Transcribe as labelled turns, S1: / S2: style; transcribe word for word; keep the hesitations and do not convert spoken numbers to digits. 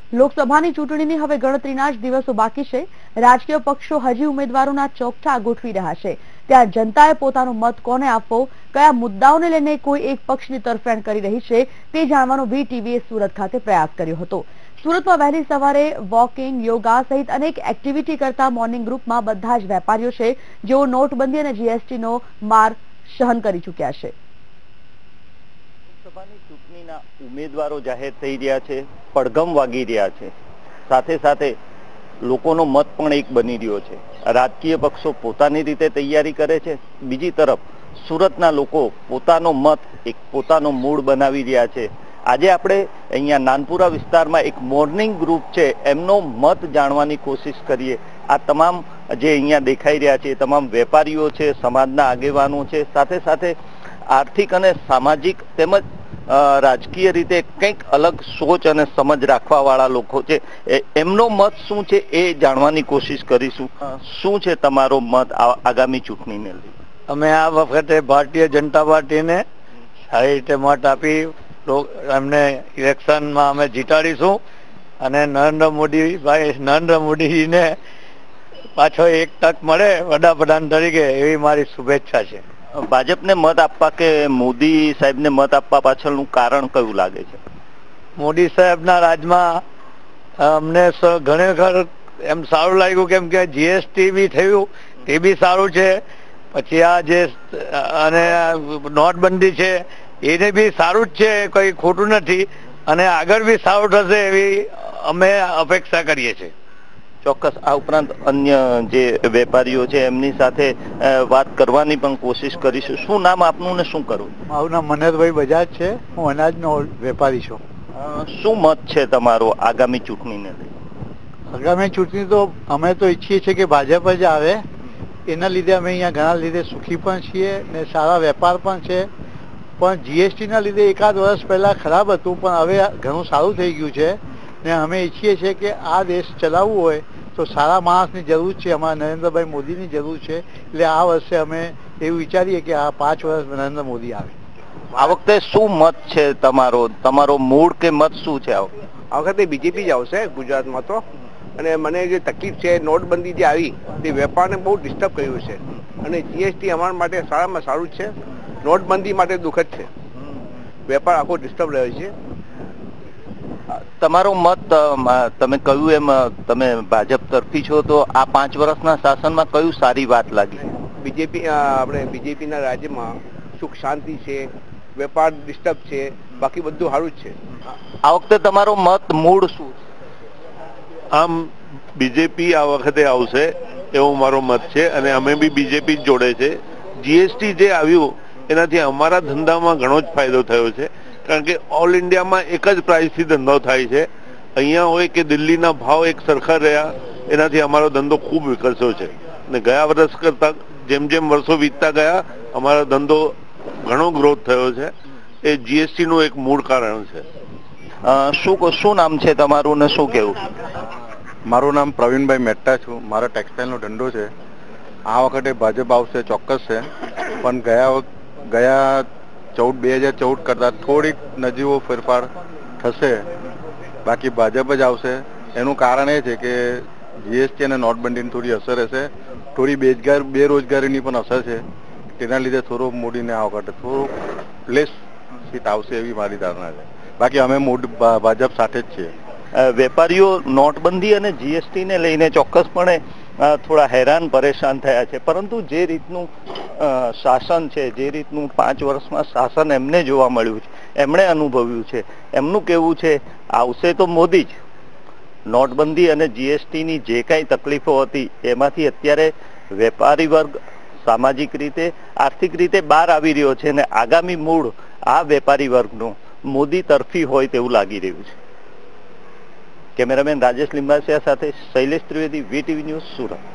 S1: લોકસભાની ચૂંટણીની હવે ગણતરીના જ દિવસો બાકી છે। રાજકીય પક્ષો હજી ઉમેદવારોના ચોકઠા ગોઠવી રહ્યા છે, ત્યાં જનતાએ પોતાનો મત કોને આપવો, કયા મુદ્દાઓને લઈને કોઈ એક પક્ષની તરફેણ કરી રહી છે તે જાણવાનો વીટીવીએ સુરત ખાતે પ્રયાસ કર્યો હતો। સુરતમાં વહેલી સવારે વોકિંગ, યોગા સહિત અનેક એક્ટિવિટી કરતા મોર્નિંગ ગ્રુપમાં બધા જ વેપારીઓ છે, જેઓ નોટબંધી અને જીએસટીનો માર સહન કરી ચૂક્યા છે।
S2: લોકસભાની ચૂંટણીના ઉમેદવારો જાહેર થઈ રહ્યા છે, પડઘમ વાગી રહ્યા છે, સાથે સાથે લોકોનો મત પણ એક બની રહ્યો છે। રાજકીય પક્ષો પોતાની રીતે તૈયારી કરે છે, બીજી તરફ સુરતના લોકો પોતાનો મત એક પોતાનો મૂળ બનાવી રહ્યા છે। આજે આપણે અહીંયા નાનપુરા વિસ્તારમાં એક મોર્નિંગ ગ્રુપ છે, એમનો મત જાણવાની કોશિશ કરીએ। આ તમામ જે અહીંયા દેખાઈ રહ્યા છે એ તમામ વેપારીઓ છે, સમાજના આગેવાનો છે, સાથે સાથે આર્થિક અને સામાજિક તેમજ રાજકીય રીતે કંઈક અલગ સોચ અને સમજ રાખવા વાળા લોકો છે। એમનો મત શું છે એ જાણવાની કોશિશ કરીશું। શું છે તમારો મત આગામી ચૂંટણીને લઈને?
S3: અમે આ વખતે ભારતીય જનતા પાર્ટીને સારી રીતે મત આપી એમને ઇલેક્શનમાં અમે જીતાડીશું અને નરેન્દ્ર મોદી ભાઈ નરેન્દ્ર મોદીજીને પાછો એક તક મળે વડાપ્રધાન તરીકે એવી મારી શુભેચ્છા છે।
S2: ભાજપને મત આપવા કે મોદી સાહેબને મત આપવા પાછળનું કારણ કયું લાગે છે?
S3: મોદી સાહેબના રાજમાં અમને ઘણી વખત એમ સારું લાગ્યું, કેમ કે જીએસટી બી થયું એ બી સારું છે, પછી આ જે અને નોટબંધી છે એને બી સારું જ છે, કોઈ ખોટું નથી અને આગળ બી સારું થશે એવી અમે અપેક્ષા કરીએ છીએ।
S2: ચોક્કસ આ ઉપરાંત અન્ય જે વેપારીઓ છે એમની સાથે વાત કરવાની પણ કોશિશ કરીશું। શું નામ આપનું ને શું કરવું?
S4: મારું નામ મનોહરભાઈ બજાજ છે, હું અનાજનો વેપારી છું।
S2: શું મત છે તમારો આગામી ચૂંટણીને લઈને?
S4: આગામી ચૂંટણી તો અમે તો ઈચ્છીએ છીએ કે ભાજપ જ આવે, એના લીધે અમે અહીંયા ઘણા લીધે સુખી પણ છીએ ને સારા વેપાર પણ છે, પણ જીએસટીના લીધે એકાદ વર્ષ પહેલા ખરાબ હતું, પણ હવે ઘણું સારું થઈ ગયું છે ને અમે ઈચ્છીએ છીએ કે આ દેશ ચલાવવું હોય તો સારા માણસની જરૂર છે, અમારા નરેન્દ્રભાઈ મોદીની જરૂર છે, એટલે આ વર્ષે અમે એવું વિચારીએ કે આ પાંચ વર્ષ નરેન્દ્ર મોદી આવે।
S2: આ વખતે શું મત છે તમારો? તમારો મૂળ કે મત શું છે?
S5: આ વખતે બીજેપી જ આવશે ગુજરાતમાં તો, અને મને જે તકલીફ છે નોટબંધી જે આવી તે વેપારને બહુ ડિસ્ટર્બ કર્યું છે, અને જીએસટી અમારા માટે સારામાં સારું જ છે, નોટબંધી માટે દુઃખદ છે, વેપાર આખો ડિસ્ટર્બ રહ્યો છે।
S2: તમારો મત તમે કહ્યું એમ તમે ભાજપ તરફી છો, તો આ પાંચ વર્ષના શાસનમાં કયું સારી વાત લાગી?
S5: બીજેપી આપણે બીજેપીના રાજ્યમાં સુખ શાંતિ છે, વેપાર ડિસ્ટર્બ છે, બાકી બધું સારું જ છે।
S2: આ વખતે તમારો મત મૂળ શું?
S6: આમ બીજેપી આ વખતે આવશે એવો મારો મત છે અને અમે બી બીજેપી જ જોડે છે। જીએસટી જે આવ્યું એનાથી અમારા ધંધામાં ઘણો જ ફાયદો થયો છે, કારણ કે ઓલ ઇન્ડિયામાં એક જ પ્રાઇસથી ધંધો થાય છે। અહીંયા હોય કે દિલ્હીના ભાવ એક સરખા રહ્યા, એનાથી અમારો ધંધો ખૂબ વિકસ્યો છે અને ગયા વર્ષ કરતા જેમ જેમ વર્ષો વીતતા ગયા અમારો ધંધો ઘણો ગ્રોથ થયો છે। એ જીએસટી નું એક મૂળ કારણ છે।
S2: શું શું નામ છે તમારું ને શું કેવું?
S7: મારું નામ પ્રવીણભાઈ મહેતા છું, મારો ટેક્સટાઇલનો ધંધો છે। આ વખતે ભાજપ આવશે ચોક્કસ છે, પણ ગયા ગયા ચૌદ બે હજાર ચૌદ કરતા થોડીક નજીવો ફેરફાર થશે, બાકી ભાજપ જ આવશે। એનું કારણ એ છે કે જીએસટી અને નોટબંધીની થોડી અસર હશે, થોડી બેજગાર બેરોજગારીની પણ અસર છે, તેના લીધે થોડો મોદીને આ વખતે થોડું લેસ સીટ આવશે એવી મારી ધારણા છે, બાકી અમે મોદી ભાજપ સાથે જ છીએ।
S2: વેપારીઓ નોટબંધી અને જીએસટી ને લઈને ચોક્કસપણે થોડા હેરાન પરેશાન થયા છે, પરંતુ જે રીતનું શાસન છે, જે રીતનું પાંચ વર્ષમાં શાસન એમને જોવા મળ્યું છે, એમણે અનુભવ્યું છે, એમનું કેવું છે આવશે તો મોદી જ। નોટબંધી અને જીએસટીની જે કાંઈ તકલીફો હતી એમાંથી અત્યારે વેપારી વર્ગ સામાજિક રીતે આર્થિક રીતે બહાર આવી રહ્યો છે અને આગામી મૂળ આ વેપારી વર્ગનું મોદી તરફી હોય તેવું લાગી રહ્યું છે। કેમેરામેન રાજેશ લિંબાસિયા સાથે શૈલેષ ત્રિવેદી, વીટીવી ન્યૂઝ, સુરત।